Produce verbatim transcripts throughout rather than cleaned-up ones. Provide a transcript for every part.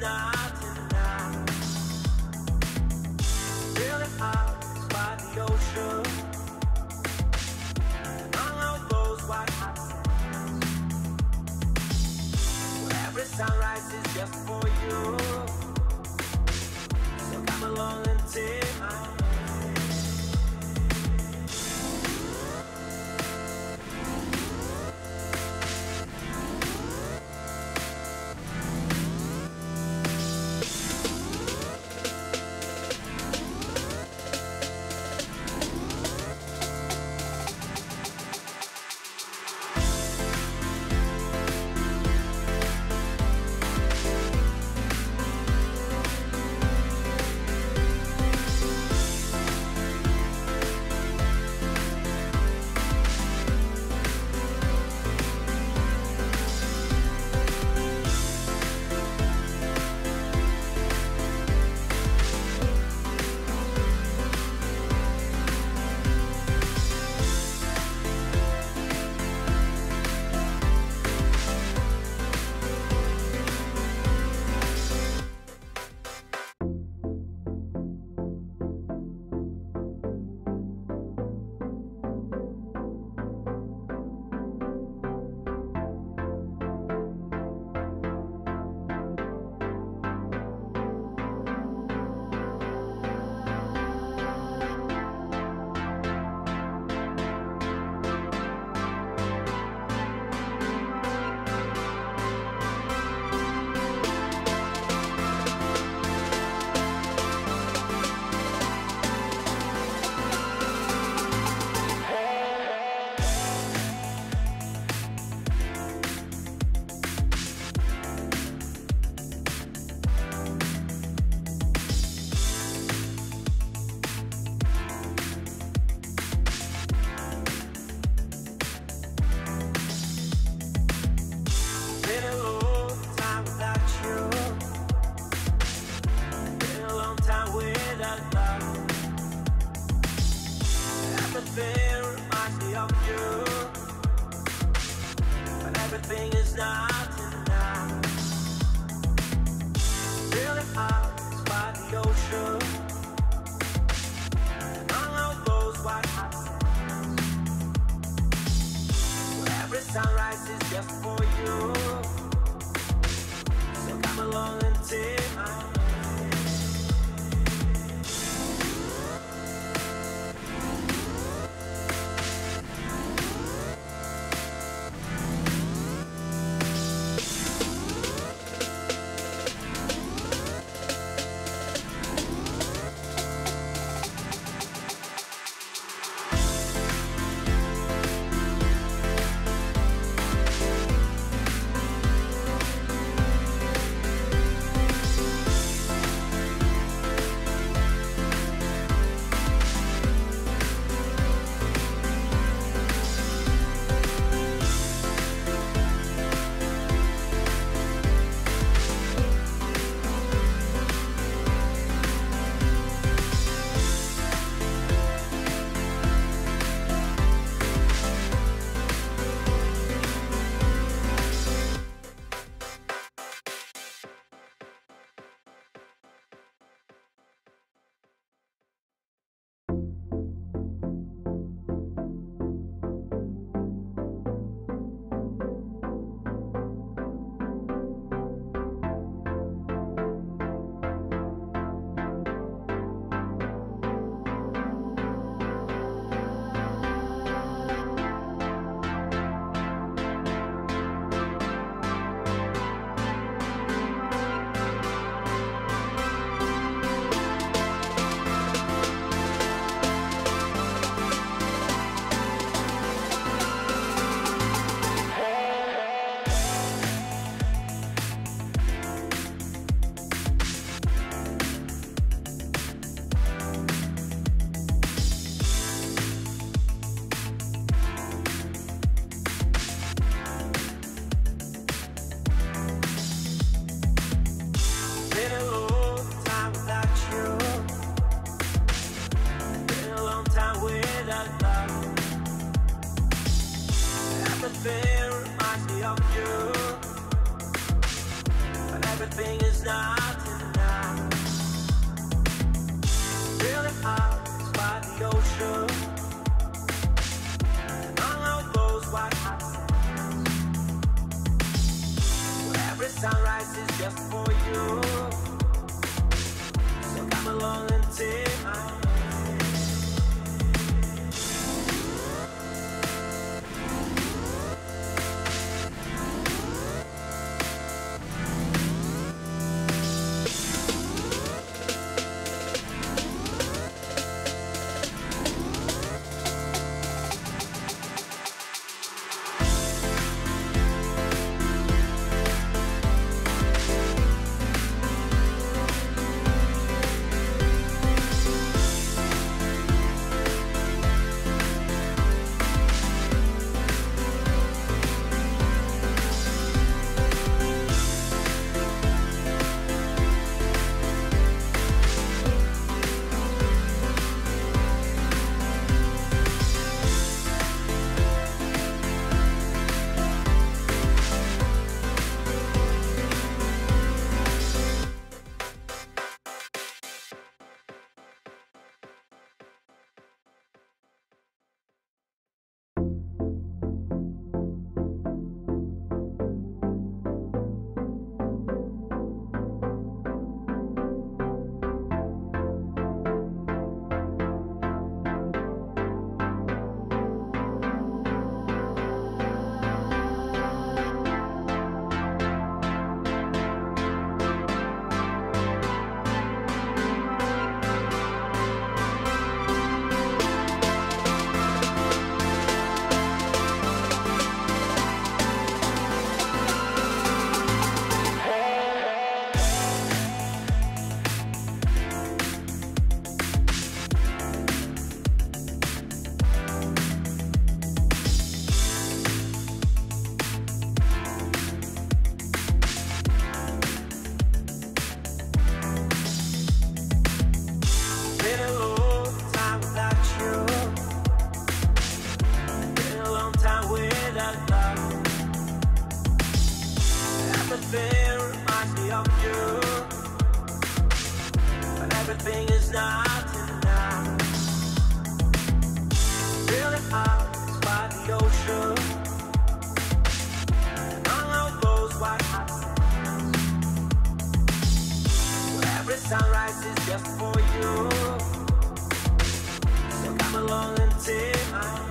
not enough. Feeling out by the ocean, among all those white hot sands, where every sunrise is just for you. So come along and take my hand. Everything reminds me of you, but everything is not enough. Feeling out by the ocean, among all those white hot sands, where every sunrise is just for you. So come along and take my hand. everything is nothing now. Really hard to spot the ocean among all those white hot sands, where every sunrise is just for you. So come along and take my hand. Everything reminds me of you, but everything is nothing now. Really hard to spot the ocean among all those white hot sands, where every sunrise is just for you. So come along and take my hand.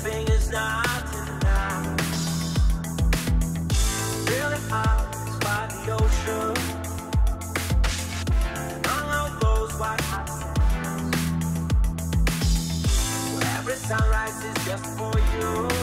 everything is not enough. Really hard by the ocean, among all those white hot sands, where every sunrise is just for you.